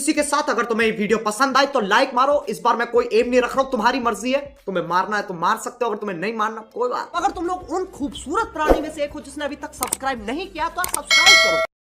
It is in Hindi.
इसी के साथ अगर तुम्हें ये वीडियो पसंद आई तो लाइक मारो। इस बार मैं कोई एम नहीं रख रहा हूं, तुम्हारी मर्जी है, तुम्हें मारना है तो मार सकते हो, अगर तुम्हें नहीं मारना कोई बात। अगर तुम लोग उन खूबसूरत प्राणी में से एक हो जिसने अभी तक सब्सक्राइब नहीं किया तो आप सब्सक्राइब करो।